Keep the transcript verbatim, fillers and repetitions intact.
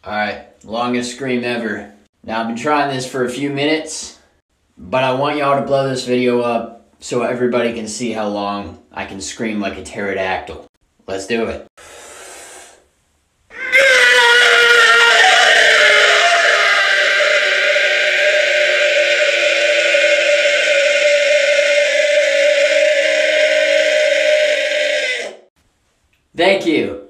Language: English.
Alright, longest scream ever. Now I've been trying this for a few minutes, but I want y'all to blow this video up so everybody can see how long I can scream like a pterodactyl. Let's do it. Thank you.